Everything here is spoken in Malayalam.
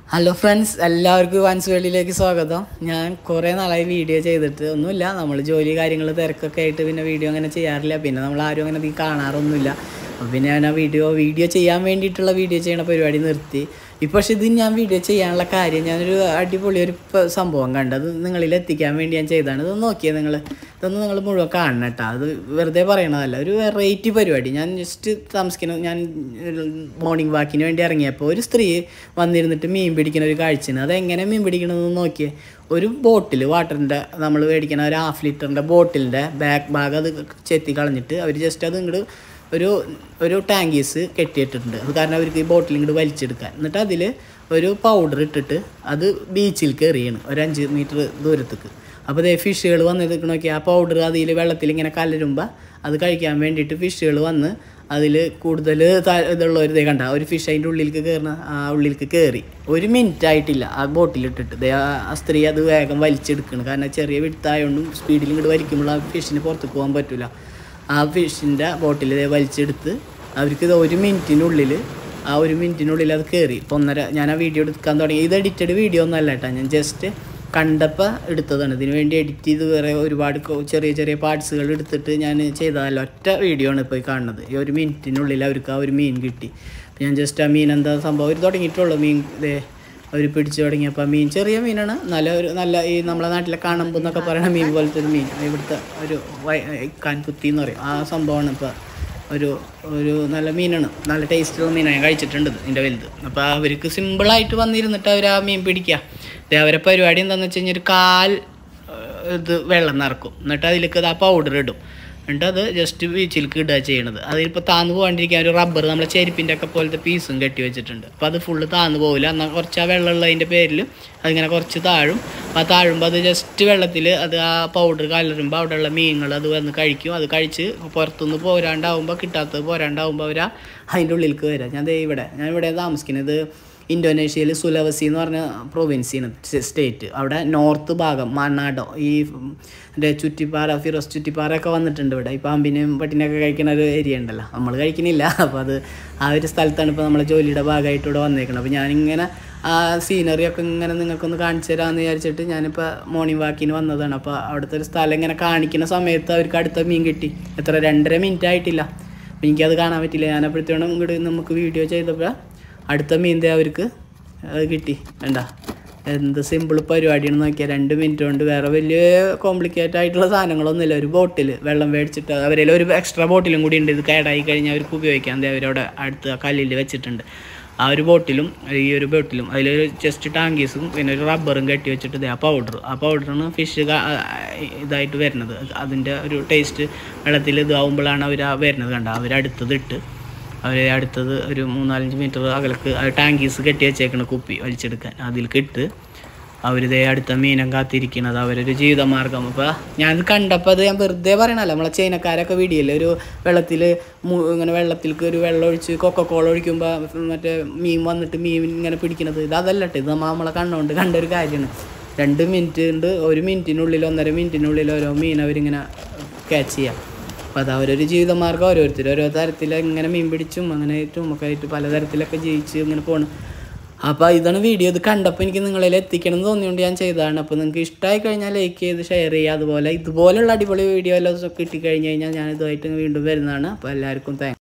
ഹലോ ഫ്രണ്ട്സ്, എല്ലാവർക്കും വൻസ് വേൾഡിലേക്ക് സ്വാഗതം. ഞാൻ കുറേ നാളായി വീഡിയോ ചെയ്തിട്ട് ഒന്നുമില്ല. നമ്മൾ ജോലി കാര്യങ്ങൾ തിരക്കൊക്കെ ആയിട്ട് പിന്നെ വീഡിയോ അങ്ങനെ ചെയ്യാറില്ല. പിന്നെ നമ്മൾ ആരും അങ്ങനെ അധികം കാണാറൊന്നുമില്ല. അപ്പോൾ പിന്നെ ഞാൻ വീഡിയോ ചെയ്യാൻ വേണ്ടിയിട്ടുള്ള വീഡിയോ ചെയ്യണ പരിപാടി നിർത്തി. പക്ഷേ ഇത് ഞാൻ വീഡിയോ ചെയ്യാനുള്ള കാര്യം, ഞാനൊരു അടിപൊളി ഒരു സംഭവം കണ്ടത് നിങ്ങളിൽ എത്തിക്കാൻ വേണ്ടി ഞാൻ ചെയ്തതാണ്. ഇതൊന്ന് നോക്കിയാൽ ഇതൊന്നും നിങ്ങൾ മുഴുവൻ കാണണം കേട്ടോ. അത് വെറുതെ പറയണതല്ല, ഒരു വെറൈറ്റി പരിപാടി. ഞാൻ ജസ്റ്റ് ഞാൻ മോർണിംഗ് വാക്കിന് വേണ്ടി ഇറങ്ങിയപ്പോൾ ഒരു സ്ത്രീ വന്നിരുന്നിട്ട് മീൻ പിടിക്കുന്ന ഒരു കാഴ്ചയാണ്. അതെങ്ങനെ മീൻ പിടിക്കണമെന്ന് നോക്കിയേ. ഒരു ബോട്ടിൽ വാട്ടറിൻ്റെ നമ്മൾ മേടിക്കുന്ന ഒരു 1/2 ലിറ്ററിൻ്റെ ബോട്ടിലിൻ്റെ ബാക്ക് ഭാഗം അത് ചെത്തി കളഞ്ഞിട്ട് അവർ ജസ്റ്റ് അത് ഇങ്ങോട്ട് ഒരു ടാങ്കീസ് കെട്ടിയിട്ടുണ്ട്. അത് കാരണം അവർക്ക് ഈ ബോട്ടിൽ ഇങ്ങോട്ട് വലിച്ചെടുക്കാൻ. എന്നിട്ട് അതിൽ ഒരു പൗഡർ ഇട്ടിട്ട് അത് ബീച്ചിലേക്ക് എറിയണം, ഒരു 5 മീറ്റർ ദൂരത്തേക്ക്. അപ്പോൾ അതേ ഫിഷുകൾ വന്ന് നോക്കി ആ പൗഡർ അതിൽ വെള്ളത്തിൽ ഇങ്ങനെ കലരുമ്പോൾ അത് കഴിക്കാൻ വേണ്ടിയിട്ട് ഫിഷുകൾ വന്ന് അതിൽ കൂടുതൽ ഇതുള്ളവർ കണ്ട ഒരു ഫിഷ് അതിൻ്റെ ഉള്ളിലേക്ക് കയറുന്ന ആ ഉള്ളിലേക്ക് കയറി 1 മിനിറ്റ് ആയിട്ടില്ല ആ ബോട്ടിലിട്ടിട്ട് ആ സ്ത്രീ അത് വേഗം വലിച്ചെടുക്കണം. കാരണം ചെറിയ വിടുത്തായതുകൊണ്ടും സ്പീഡിൽ ഇങ്ങോട്ട് വലിക്കുമ്പോൾ ആ ഫിഷിന് പുറത്തേക്ക് പോകാൻ പറ്റില്ല. ആ ഫിഷിൻ്റെ ബോട്ടിൽ വലിച്ചെടുത്ത് അവർക്ക് ഇത് 1 മിനിറ്റിനുള്ളിൽ അത് കയറി. ഇപ്പോൾ ഞാൻ ആ വീഡിയോ എടുക്കാൻ തുടങ്ങി. ഇത് എഡിറ്റഡ് വീഡിയോ ഒന്നും അല്ല കേട്ടോ, ഞാൻ ജസ്റ്റ് കണ്ടപ്പോൾ എടുത്തതാണ്. ഇതിന് വേണ്ടി എഡിറ്റ് ചെയ്ത് വേറെ ഒരുപാട് ചെറിയ പാർട്സുകൾ എടുത്തിട്ട് ഞാൻ ചെയ്തതല്ല, ഒറ്റ വീഡിയോ ആണ് ഇപ്പോൾ കാണുന്നത്. ഈ 1 മിനിറ്റിനുള്ളിൽ അവർക്ക് ആ ഒരു മീൻ കിട്ടി. ഞാൻ ജസ്റ്റ് ആ മീൻ എന്താ സംഭവം അവർ തുടങ്ങിയിട്ടുള്ളൂ. മീൻ അവർ പിടിച്ചു തുടങ്ങിയപ്പോൾ മീൻ ചെറിയ മീനാണ്, നല്ല ഈ നമ്മളെ നാട്ടിലെ കാണുമ്പോൾ എന്നൊക്കെ പറയുന്ന മീൻ പോലത്തെ ഒരു മീൻ, ഇവിടുത്തെ ഒരു കാൻകുത്തി എന്ന് പറയും ആ സംഭവമാണ്. ഇപ്പോൾ ഒരു നല്ല മീനാണ്, നല്ല ടേസ്റ്റുള്ള മീനാണ്. ഞാൻ കഴിച്ചിട്ടുണ്ട് ഇതിൻ്റെ വലുത്. അപ്പോൾ അവർക്ക് സിമ്പിളായിട്ട് വന്നിരുന്നിട്ട് അവർ ആ മീൻ പിടിക്കുക. അവരെ പരിപാടി എന്താണെന്ന് വെച്ച് കഴിഞ്ഞാൽ ഒരു 1/4 വെള്ളം നിറക്കും, എന്നിട്ട് അതിലേക്ക് ആ പൗഡർ ഇടും, എന്നിട്ട് അത് ജസ്റ്റ് ബീച്ചിലേക്ക് ഇടുക ചെയ്യണത്. അതിലിപ്പോൾ താന്ന് പോകാണ്ടിരിക്കാൻ ഒരു റബ്ബർ നമ്മളെ ചെരുപ്പിൻ്റെ ഒക്കെ പോലത്തെ പീസും കെട്ടി വെച്ചിട്ടുണ്ട്. അപ്പോൾ അത് ഫുള്ള് താന്ന് പോകില്ല. എന്നാൽ കുറച്ച് ആ വെള്ളമുള്ളതിൻ്റെ പേരിൽ അതിങ്ങനെ കുറച്ച് താഴും. അപ്പോൾ ആ താഴുമ്പോൾ അത് ജസ്റ്റ് വെള്ളത്തിൽ അത് ആ പൗഡർ കലരുമ്പോൾ അവിടെയുള്ള മീനുകൾ അത് വന്ന് കഴിക്കും. അത് കഴിച്ച് പുറത്തുനിന്ന് കിട്ടാത്തത് പോരാണ്ടാവുമ്പോൾ അവർ അതിൻ്റെ ഉള്ളിലേക്ക് വരിക. ഞാൻ ഇവിടെ താമസിക്കുന്നത് ഇന്തോനേഷ്യയിൽ സുലവസി എന്ന് പറഞ്ഞ പ്രൊവിൻസിയാണ്, സ്റ്റേറ്റ്. അവിടെ നോർത്ത് ഭാഗം മനാഡോ ഈ ഫിറോസ് ചുറ്റിപ്പാറയൊക്കെ വന്നിട്ടുണ്ട്. ഇവിടെ ഈ പാമ്പിനെയും പട്ടിനെയൊക്കെ കഴിക്കുന്ന ഒരു ഏരിയ ഉണ്ടല്ലോ, നമ്മൾ കഴിക്കുന്നില്ല. അപ്പോൾ അത് ആ ഒരു സ്ഥലത്താണ് ഇപ്പോൾ നമ്മളെ ജോലിയുടെ ഭാഗമായിട്ട് ഇവിടെ വന്നേക്കുന്നത്. അപ്പോൾ ഞാനിങ്ങനെ ആ സീനറിയൊക്കെ ഇങ്ങനെ നിങ്ങൾക്കൊന്ന് കാണിച്ചു തരാമെന്ന് വിചാരിച്ചിട്ട് ഞാനിപ്പോൾ മോർണിംഗ് വാക്കിന് വന്നതാണ്. അപ്പോൾ അവിടുത്തെ ഒരു സ്ഥലം ഇങ്ങനെ കാണിക്കുന്ന സമയത്ത് അവർക്ക് അടുത്ത മീൻ കിട്ടി. 2.5 മിനിറ്റ് ആയിട്ടില്ല. അപ്പോൾ എനിക്കത് കാണാൻ പറ്റില്ല. ഞാനപ്പോഴത്തേനും ഇങ്ങോട്ട് നമുക്ക് വീഡിയോ ചെയ്തപ്പോൾ അടുത്ത മീൻ അവർക്ക് കിട്ടി. വേണ്ട എന്ത് സിമ്പിൾ പരിപാടിയാണെന്ന് നോക്കിയാൽ 2 മിനിറ്റ് കൊണ്ട്. വേറെ വലിയ കോംപ്ലിക്കേറ്റഡ് ആയിട്ടുള്ള സാധനങ്ങളൊന്നുമില്ല. ഒരു ബോട്ടിൽ വെള്ളം മേടിച്ചിട്ട് അവരെല്ലാം ഒരു എക്സ്ട്രാ ബോട്ടിലും കൂടി ഉണ്ട്. ഇത് കേടായി കഴിഞ്ഞാൽ അവർക്ക് ഉപയോഗിക്കാൻ അവരവിടെ അടുത്ത് കല്ലിൽ വെച്ചിട്ടുണ്ട്. ആ ഒരു ബോട്ടിലും ഈ ഒരു ബോട്ടിലും അതിലൊരു ജസ്റ്റ് ടാങ്കീസും പിന്നെ ഒരു റബ്ബറും കെട്ടി വെച്ചിട്ട് ആ പൗഡറാണ് ഫിഷ് ഇതായിട്ട് വരുന്നത്. അതിൻ്റെ ഒരു ടേസ്റ്റ് വെള്ളത്തിൽ ഇതാവുമ്പോഴാണ് അവർ വരുന്നത്. കണ്ട അവരടുത്തതിട്ട് അടുത്തത് ഒരു 3-4 മീറ്റർ അകലേക്ക് ടാങ്കീസ് കെട്ടി വെച്ചേക്കണ കുപ്പി വലിച്ചെടുക്കാൻ അതിലേക്ക് ഇട്ട് അവരിതേ അടുത്ത മീനം കാത്തിരിക്കുന്നത് അവരൊരു ജീവിതമാർഗം. അപ്പോൾ ഞാനത് കണ്ടപ്പോൾ അത് ഞാൻ വെറുതെ പറയണല്ലോ, നമ്മളെ ചൈനക്കാരൊക്കെ വീഡിയോയില്ലേ ഒരു വെള്ളത്തിലേക്ക് ഒരു വെള്ളം ഒഴിച്ച് കൊക്കക്കോള ഒഴിക്കുമ്പോൾ മറ്റേ മീൻ വന്നിട്ട് മീൻ ഇങ്ങനെ പിടിക്കണത്. അതല്ലട്ടെ, ഇത് നമ്മളെ കണ്ണുകൊണ്ട് കണ്ടൊരു കാര്യമാണ്. 2 മിനിറ്റ് ഉണ്ട്, 1 മിനിറ്റിനുള്ളിൽ 1.5 മിനിറ്റിനുള്ളിൽ ഓരോ മീൻ അവരിങ്ങനെ ക്യാച്ച് ചെയ്യാം. അപ്പോൾ അത് അവരൊരു ജീവിതമാർഗ്ഗം. ഓരോ തരത്തിൽ ഇങ്ങനെ മീൻ പിടിച്ചും അങ്ങനെ ഒക്കെ ആയിട്ട് പലതരത്തിലൊക്കെ ജീവിച്ച് ഇങ്ങനെ പോകണം. അപ്പോൾ ഇതാണ് വീഡിയോ. ഇത് കണ്ടപ്പോൾ എനിക്ക് നിങ്ങളിൽ എത്തിക്കണം എന്ന് തോന്നിയുകൊണ്ട് ഞാൻ ചെയ്തതാണ്. അപ്പോൾ നിങ്ങൾക്ക് ഇഷ്ടമായി കഴിഞ്ഞാൽ ലൈക്ക് ചെയ്ത് ഷെയർ ചെയ്യുക. അതുപോലെ ഇതുപോലുള്ള അടിപൊളി വീഡിയോ എല്ലാം കിട്ടിക്കഴിഞ്ഞ് കഴിഞ്ഞാൽ ഞാൻ ഇതുമായിട്ട് വീണ്ടും വരുന്നതാണ്. അപ്പോൾ എല്ലാവർക്കും താങ്ക്സ്.